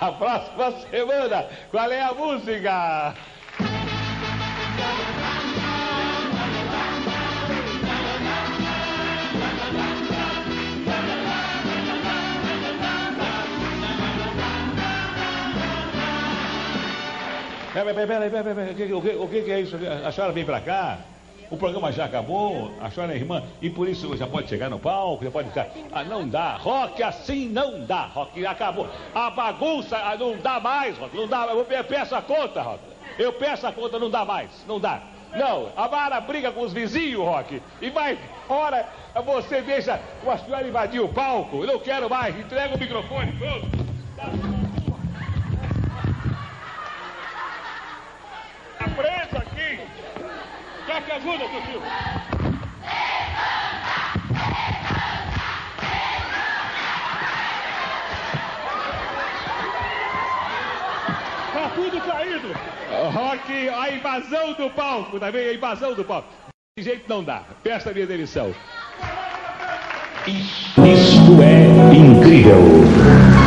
A próxima semana, qual é a música? Peraí, o que é isso? A senhora vem pra cá? O programa já acabou, a senhora é irmã, e por isso já pode chegar no palco, já pode ficar. Ah, não dá, Rock, assim não dá, Rock, acabou. A bagunça, não dá mais, Rock, não dá. Eu peço a conta, Rock. Eu peço a conta, não dá mais, não dá. Não, a Mara briga com os vizinhos, Rock, e vai fora, você deixa a senhora invadir o palco. Eu não quero mais, entrega o microfone, pronto. Tá preso aqui. Quer que ajuda, seu filho? Tá tudo caído. Rock, a invasão do palco, tá vendo? A invasão do palco. De jeito não dá. Peça a minha demissão. Isto é incrível.